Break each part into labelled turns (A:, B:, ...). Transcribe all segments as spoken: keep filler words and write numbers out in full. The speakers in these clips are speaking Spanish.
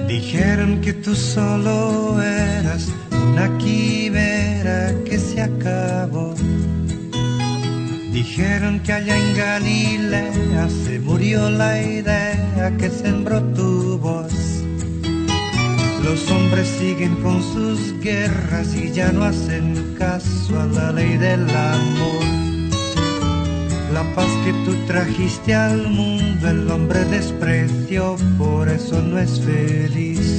A: Dijeron que tú solo eras una quimera que se acabó. Dijeron que allá en Galilea se murió la idea que sembró tu voz. Los hombres siguen con sus guerras y ya no hacen caso a la ley del amor. La paz que tú trajiste al mundo el hombre despreció, por eso no es feliz.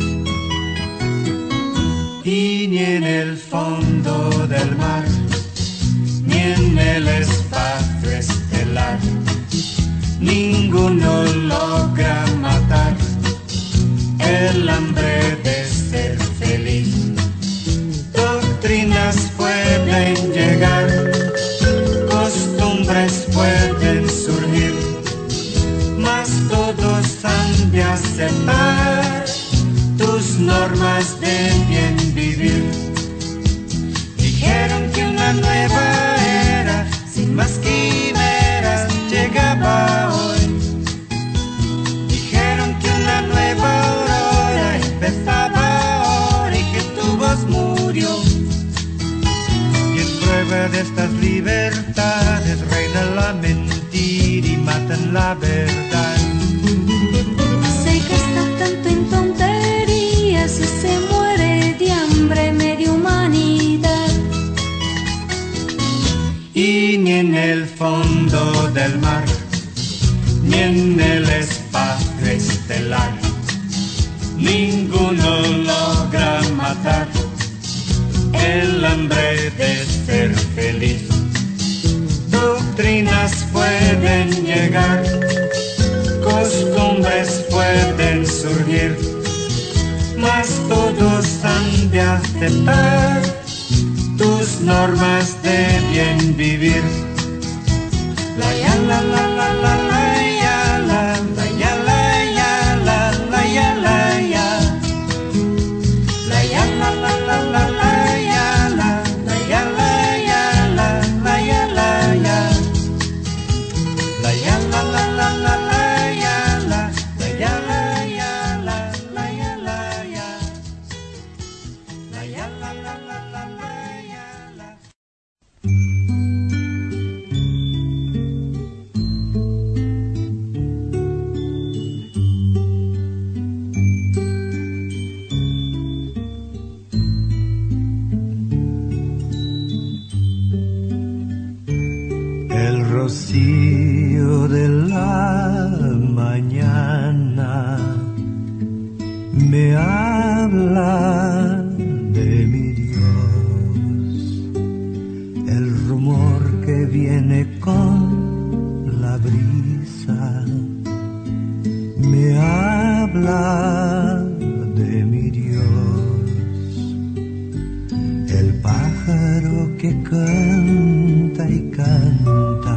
A: Y ni en el fondo del mar, ni en el espacio estelar, ninguno logra matar el hambre de ser feliz. Doctrinas pueden llegar, costumbres pueden surgir, mas todos han de aceptar tus normas de bien vivir. Dijeron que una nueva era, sin más quimeras, llegaba hoy. Dijeron que una nueva aurora empezaba ahora y que tu voz murió. Y en prueba de estas libertades reina la mentira y matan la verdad.
B: Se gasta tanto en tonterías y se muere de hambre media humanidad.
A: Y ni en el fondo del mar, ni en el espacio estelar, ninguno logra matar el hambre de ser feliz. Doctrinas pueden llegar, costumbres pueden surgir, mas todos han de aceptar tus normas de bien vivir. La ya la la la la la ya la la ya la ya la la ya la ya la ya la la la la la ya la la ya la ya la la ya la ya la ya la la la la la ya la la ya la ya la la ya la ya la ya la la la la la ya la. El rocío de la mañana me habla de mi Dios. El rumor que viene con la brisa me habla de mi Dios. El pájaro que canta y canta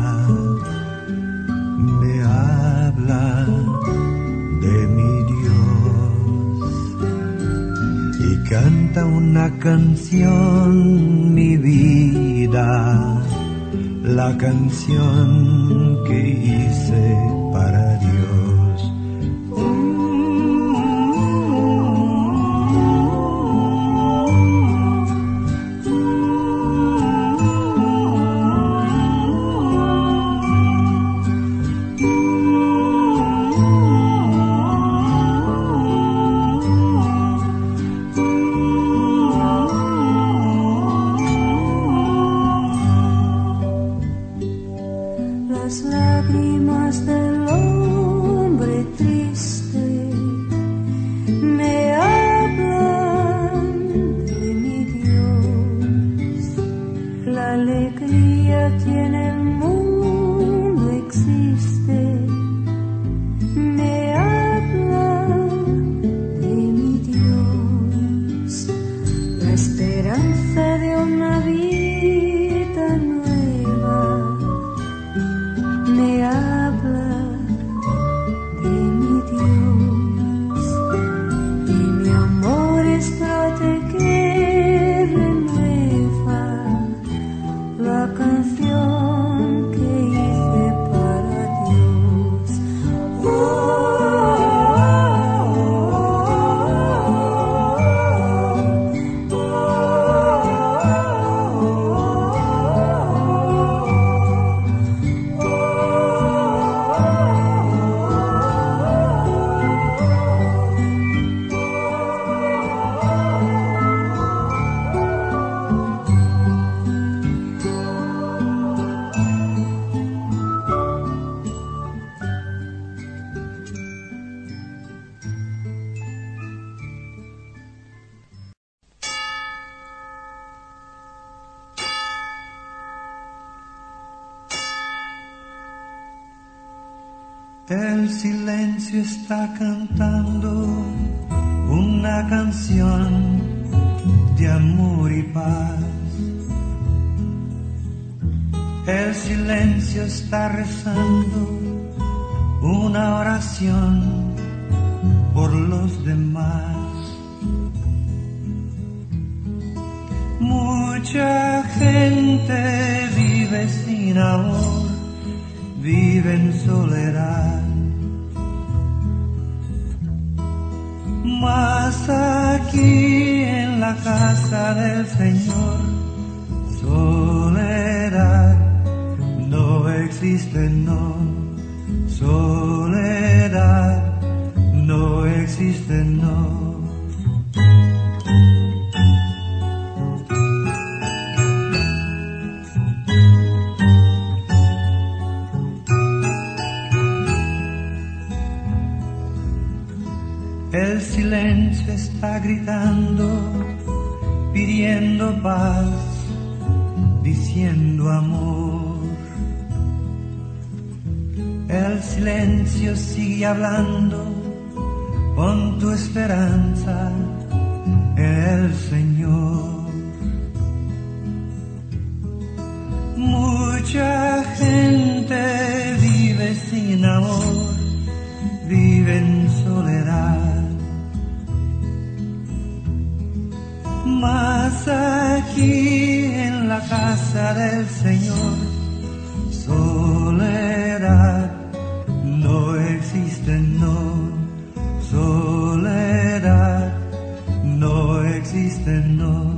A: me habla de mi Dios. Y canta una canción, mi vida, la canción que hice para Dios.
B: Las lágrimas del
A: El silencio está cantando una canción de amor y paz. El silencio está rezando una oración por los demás. Mucha gente vive sin amor, vive en soledad. Mas aquí en la casa del Señor, soledad no existe, no. Soledad no existe, no. El silencio está gritando, pidiendo paz, diciendo amor. El silencio sigue hablando, pon tu esperanza en el Señor. Mucha gente vive sin amor, vive en soledad. Mas aquí en la casa del Señor, soledad no existe, no. Soledad no existe, no.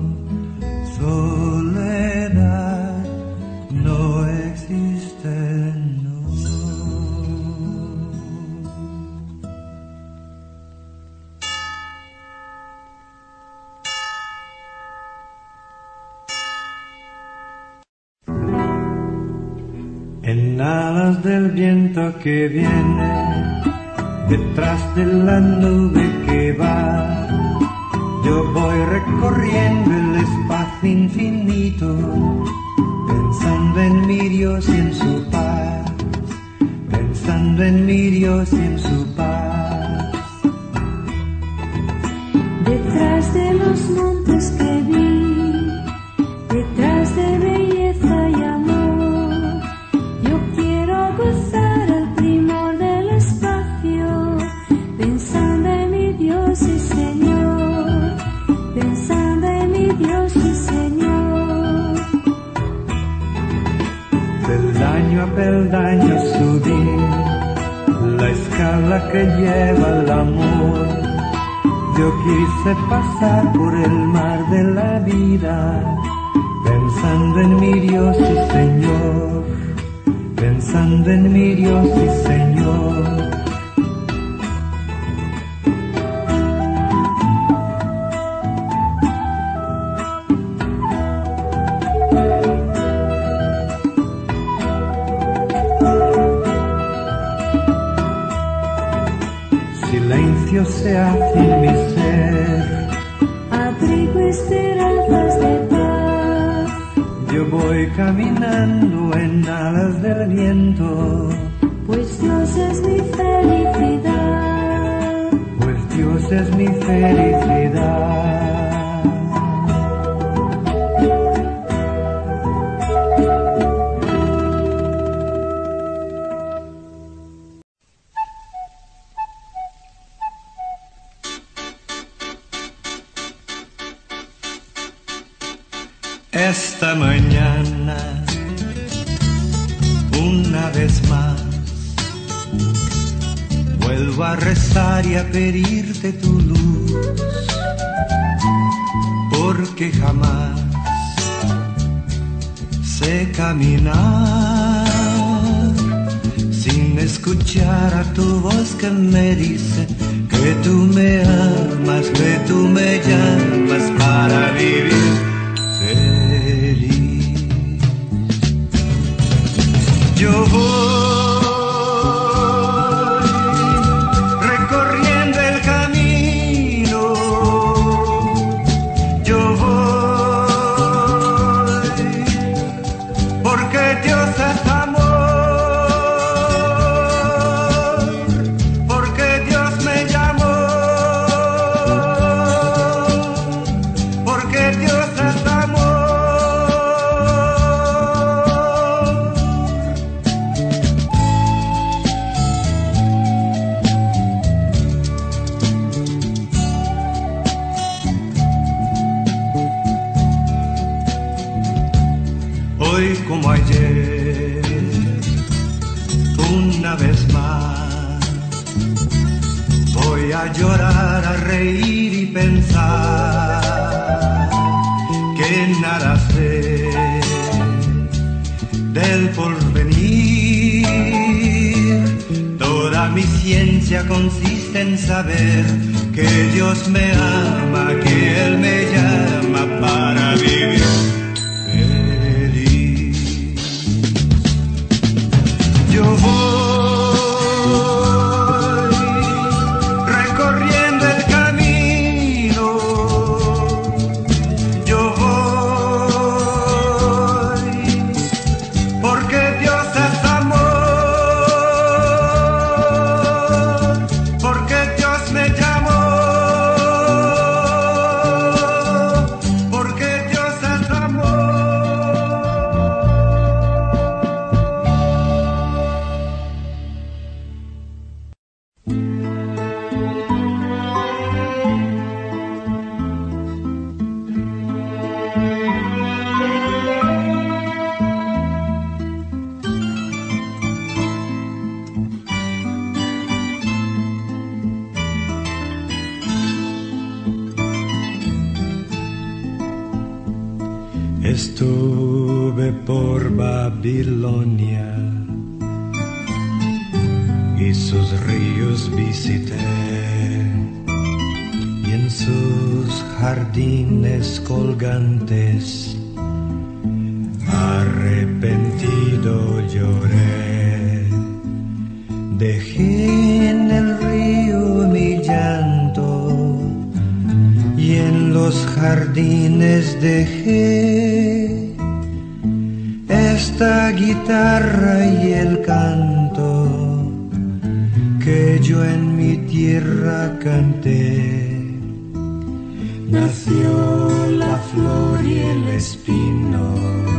A: Soledad no existe, no. En alas del viento que viene, detrás de la nube que va, yo voy recorriendo el espacio infinito, pensando en mi Dios y en su paz, pensando en mi Dios y en su paz.
B: Detrás de los montes que vi, detrás de belleza y amor, yo quiero gozar el primor del espacio, pensando en mi Dios y Señor, pensando en mi Dios y Señor.
A: Peldaño a peldaño subí la escala que lleva el amor. Yo quise pasar por el mar de la vida, pensando en mi Dios y Señor, pensando en mi Dios y Señor. Silencio se hace en mi ser,
B: Abrigo esperanzas de paz.
A: yo voy caminando en alas del viento,
B: Pues Dios es mi felicidad,
A: pues Dios es mi felicidad. Esta mañana, una vez más, vuelvo a rezar y a pedirte tu luz, porque jamás sé caminar sin escuchar a tu voz que me dice que tú me amas, que tú me llamas para vivir feliz. Yo voy recorriendo el camino, yo voy porque Dios es amor. a llorar, a reír y pensar que nada sé del porvenir. Toda mi ciencia consiste en saber que Dios me ama, que Él me llama para vivir feliz. Yo voy recorriendo el camino, yo voy porque Dios es amor, porque Dios me llamó, porque Dios es amor. Estuve por Babilonia y sus ríos visité, y en sus jardines colgantes arrepentido lloré. Dejé en el río mi llanto y en los jardines dejé esta guitarra y el canto que yo en mi tierra canté. Nació la flor y el espino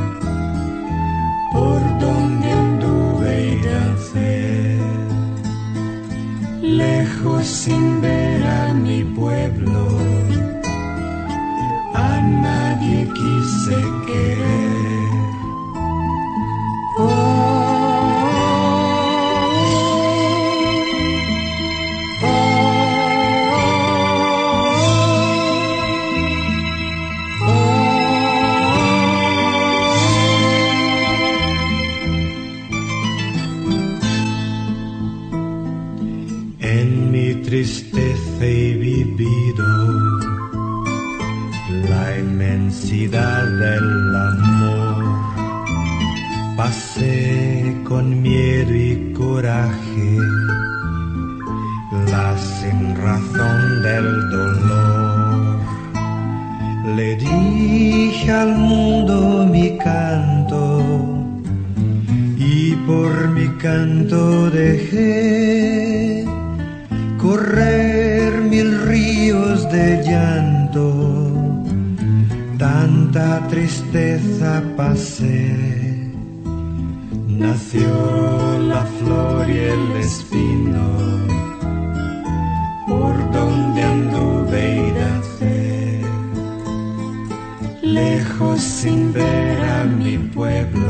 A: por donde anduve y dancé, lejos sin ver a mi pueblo. A nadie quise querer. Oh, oh, oh, oh, oh. En mi tristeza he vivido la inmensidad del amor. Pasé con miedo y coraje la sinrazón del dolor. Le dije al mundo mi canto y por mi canto dejé correr mil ríos de llanto. Tanta tristeza pasé. Nació la flor y el espino por donde anduve y dancé, lejos sin ver a mi pueblo.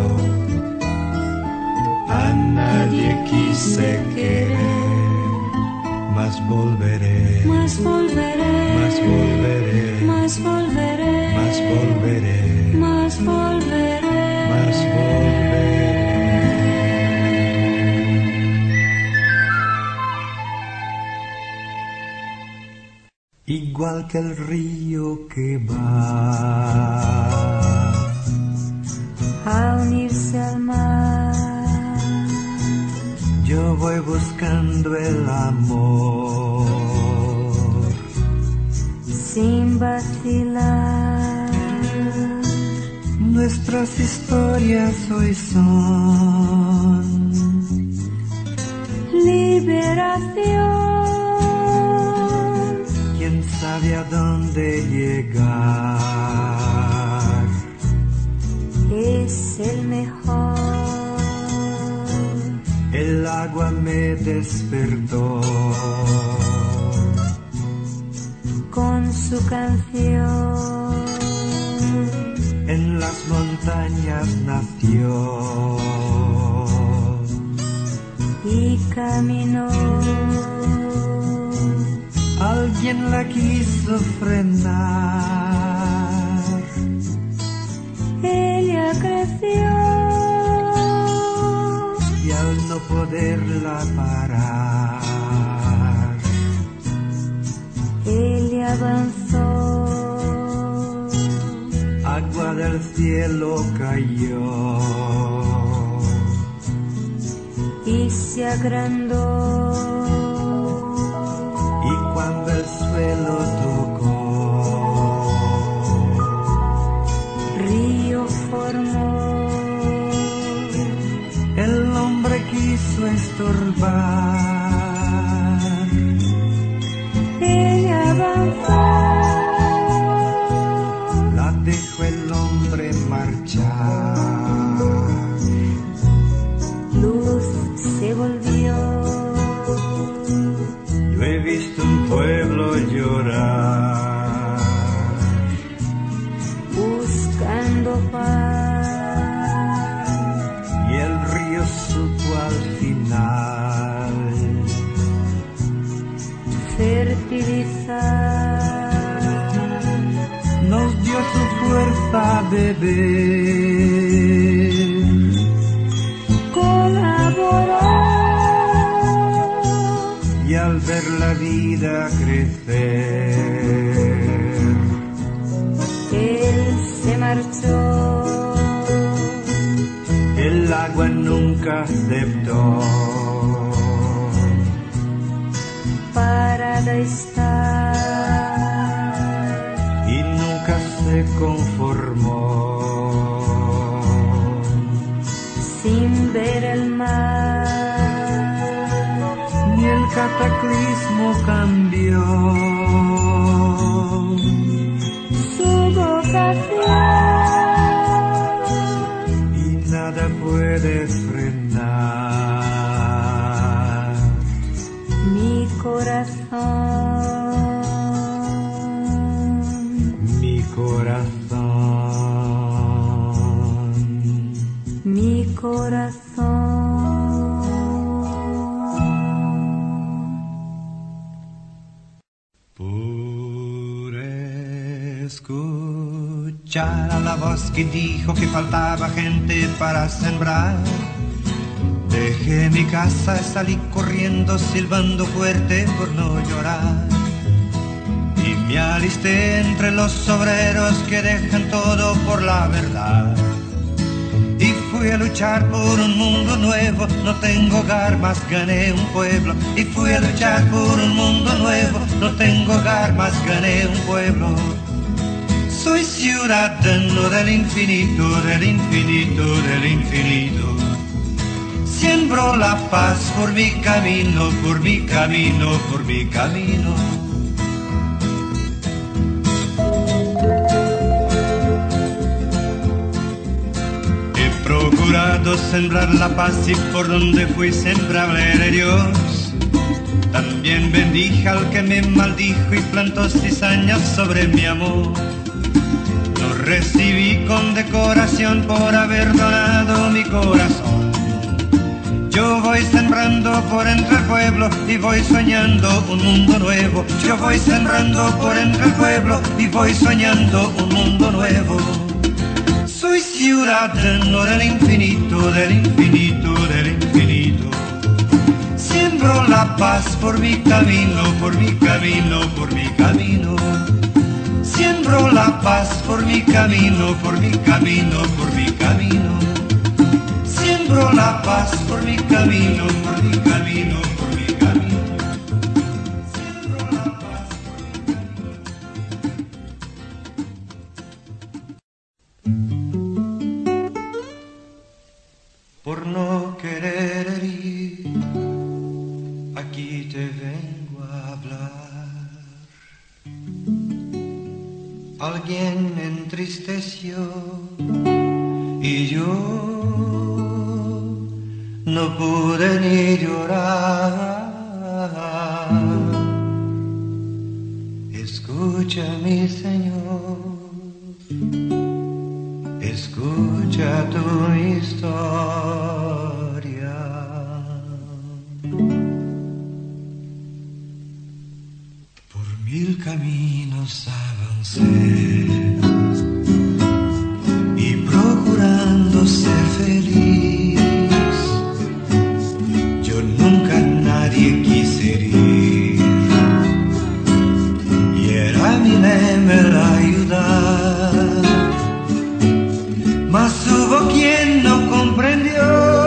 A: A nadie quise querer, mas volveré,
B: mas volveré,
A: mas volveré,
B: mas volveré,
A: mas volveré,
B: mas volveré,
A: mas volveré. Igual que el río que va
B: a unirse al mar,
A: yo voy buscando el amor
B: sin vacilar.
A: Nuestras historias hoy son
B: liberación.
A: ¿Quién sabe a dónde llegar?
B: Es el mejor.
A: El agua me despertó
B: con su canción.
A: En las montañas nació
B: y caminó
A: alguien la quiso frenar.
B: Ella creció
A: y al no poderla parar,
B: ella avanzó.
A: Agua del cielo cayó
B: y se agrandó.
A: Y cuando el suelo tocó,
B: río formó.
A: El hombre quiso estorbar.
B: Ella avanzó.
A: La dejó el hombre marchar.
B: Luz se volvió.
A: Yo he visto un pueblo llorar,
B: buscando paz.
A: y el río supo al final
B: fertilizar.
A: nos dio su fuerza a beber.
B: Colaboró
A: Y al ver la vida crecer,
B: él se marchó.
A: el agua nunca aceptó.
B: Parada está
A: Y nunca se conformó.
B: sin ver el mar.
A: Ni el cataclismo cambió
B: Su vocación
A: y nada puede frenar
B: mi corazón.
A: mi corazón.
B: Mi corazón.
A: Por escuchar a la voz que dijo que faltaba gente para sembrar, dejé mi casa y salí corriendo silbando fuerte por no llorar. Y me alisté entre los obreros que dejan todo por la verdad. Y fui a luchar por un mundo nuevo, no tengo hogar, más gané un pueblo. Y fui a luchar por un mundo nuevo, no tengo hogar, más gané un pueblo. Soy ciudadano del infinito, del infinito, del infinito. Siembro la paz por mi camino, por mi camino, por mi camino. Procurado sembrar la paz y por donde fui siempre hablé de Dios. También bendije al que me maldijo y plantó cizañas sobre mi amor. No recibí condecoración por haber donado mi corazón. Yo voy sembrando por entre el pueblo y voy soñando un mundo nuevo. Yo voy sembrando por entre el pueblo y voy soñando un mundo nuevo. Soy ciudadano del infinito, del infinito, del infinito. Siembro la paz por mi camino, por mi camino, por mi camino. Siembro la paz por mi camino, por mi camino, por mi camino. Siembro la paz por mi camino, por mi camino, por mi camino. Siembro la paz por mi camino. Por no querer herir, aquí te vengo a hablar. Alguien me entristeció y yo no pude ni llorar. Escucha, mi Señor, escucha tu historia. Por mil caminos avancé y procurando ser feliz, yo nunca a nadie quise herir, y era mi deber ayudar, mas hubo quien no comprendió.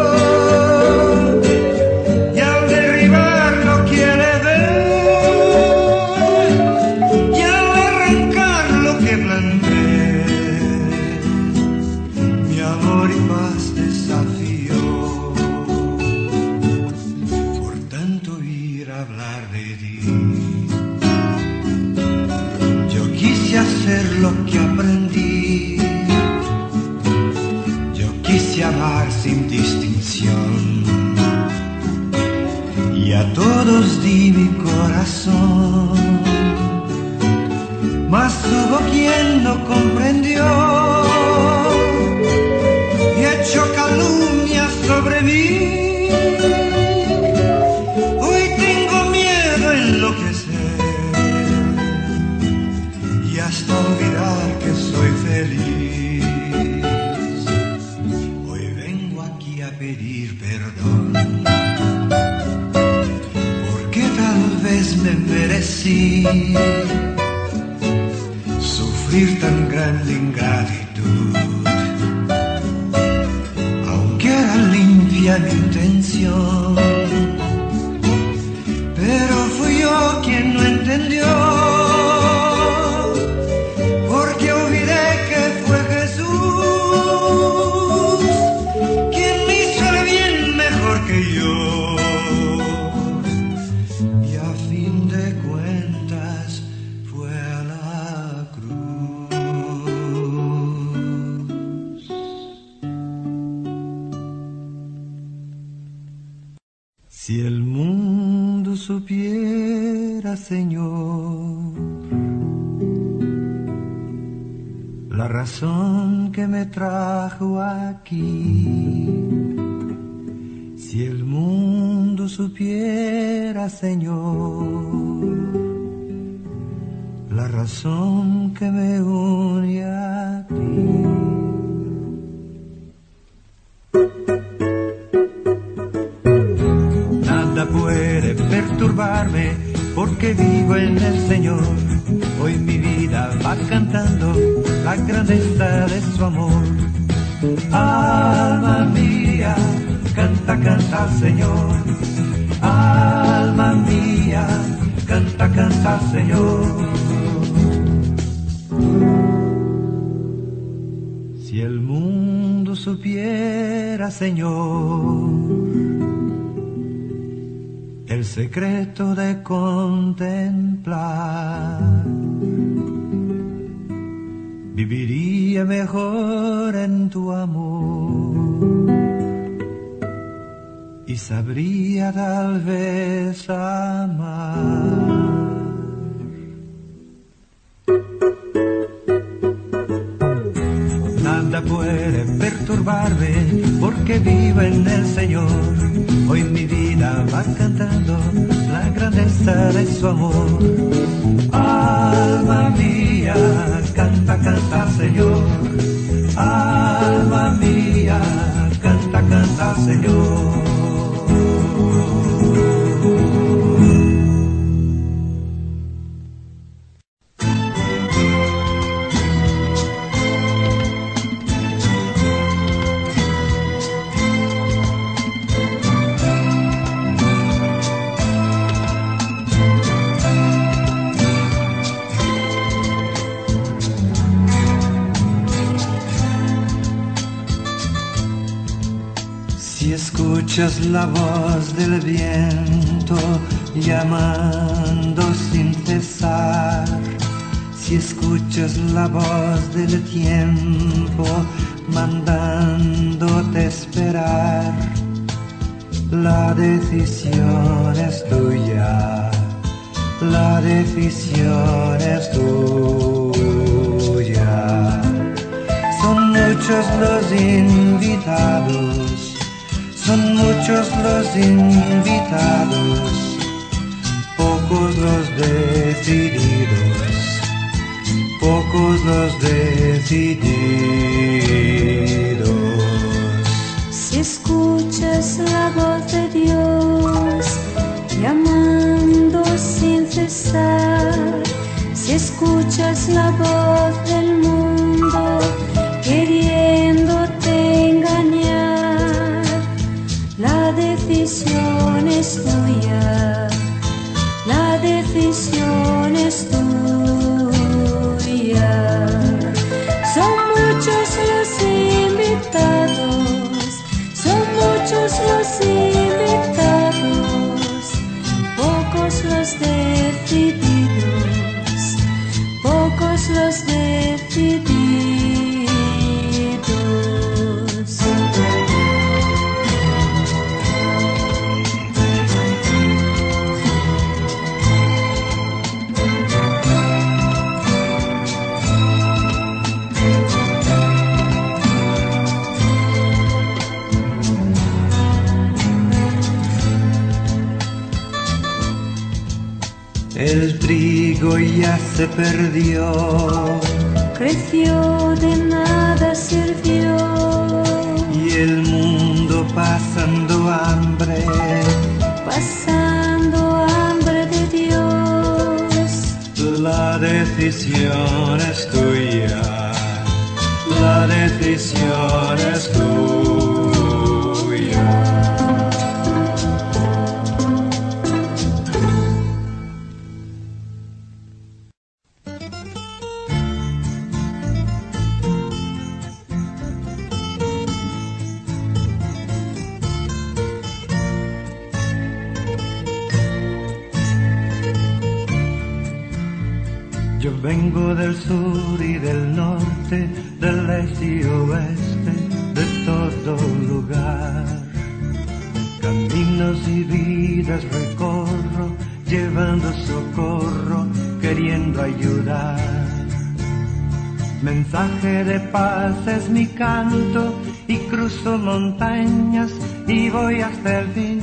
A: Lo que aprendí, yo quise amar sin distinción, y a todos di mi corazón, mas hubo quien no comprendió y echó calumnias sobre mí. Hoy tengo miedo a enloquecer y hasta olvidar que soy feliz. Hoy vengo aquí a pedir perdón, porque tal vez me merecí sufrir tan grande ingratitud, aunque era limpia mi intención, pero fui yo quien no entendió. Si el mundo supiera, Señor, la razón que me trajo aquí, si el mundo supiera, Señor, la razón que me une a ti. Puede perturbarme porque vivo en el Señor. Hoy mi vida va cantando la grandeza de su amor. Alma mía, canta, canta, Señor. Alma mía, canta, canta, Señor. Si el mundo supiera, Señor, el secreto de contemplar, viviría mejor en tu amor y sabría tal vez amar. Nada puede perturbarme porque vivo en el Señor. Hoy mi vida va cantando la grandeza de su amor. Alma mía, canta, canta, Señor. Alma mía, canta, canta, Señor. Si escuchas la voz del viento llamando sin cesar, si escuchas la voz del tiempo mandándote esperar, la decisión es tuya, la decisión es tuya. Son muchos los invitados, son muchos los invitados, pocos los decididos, pocos los decididos.
B: Si escuchas la voz de Dios, llamando sin cesar, si escuchas la voz del mundo, queriéndote engañar, la decisión es tuya, la decisión es tuya. Son muchos los invitados, son muchos los invitados, pocos los decididos, pocos los decididos.
A: El trigo ya se perdió,
B: creció, de nada sirvió,
A: y el mundo pasando hambre,
B: pasando hambre de Dios.
A: La decisión es tuya, la decisión es tuya. Yo vengo del sur y del norte, del este y oeste, de todo lugar. Caminos y vidas recorro, llevando socorro, queriendo ayudar. Mensaje de paz es mi canto, y cruzo montañas y voy hasta el fin.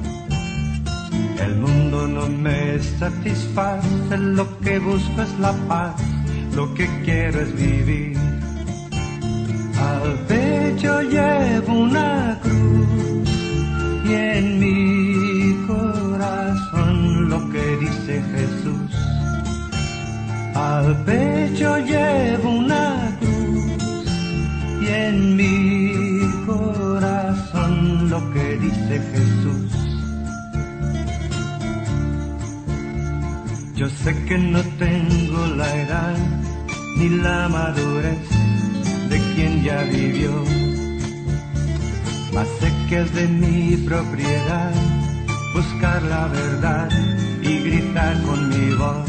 A: El mundo no me satisface, lo que busco es la paz, lo que quiero es vivir. Al pecho llevo una cruz y en mi corazón lo que dice Jesús. Al pecho llevo una cruz y en mi corazón lo que dice Jesús. Yo sé que no tengo la edad ni la madurez de quien ya vivió, mas sé que es de mi propiedad buscar la verdad y gritar con mi voz.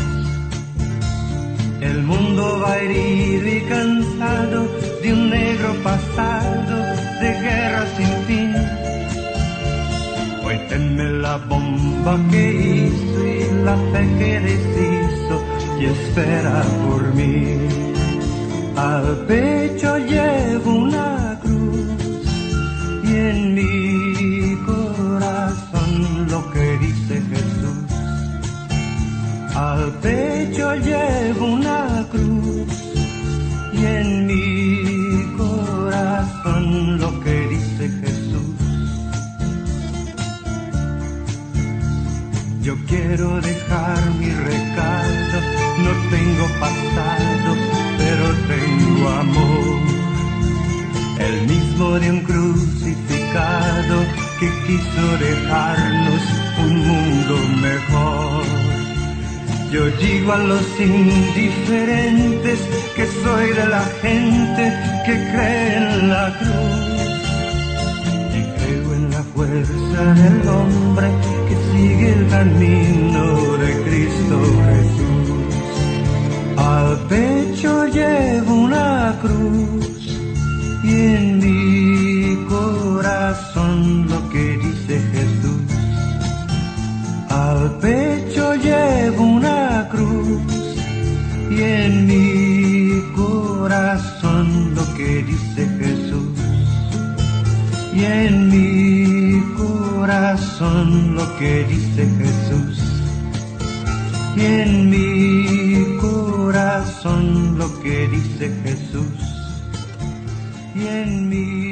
A: El mundo va herido y cansado de un negro pasado de guerra sin fin. Cuéntenme la bomba que hizo y la fe que deshizo y espera por mí. Al pecho llevo una cruz y en mi corazón lo que dice Jesús. Al pecho llevo una cruz y en mi corazón lo que dice Jesús. Yo quiero dejar mi recado, no tengo pasado, pero tengo amor. El mismo de un crucificado que quiso dejarnos un mundo mejor. Yo digo a los indiferentes que soy de la gente que cree en la cruz. Y creo en la fuerza del hombre que sigue el camino de Cristo Jesús. Al pecho llevo una cruz y en mi corazón lo que dice Jesús. Al pecho llevo una cruz y en mi corazón lo que dice Jesús. Y en mi corazón lo que dice Jesús. y en mi corazón lo que dice Jesús, y en mi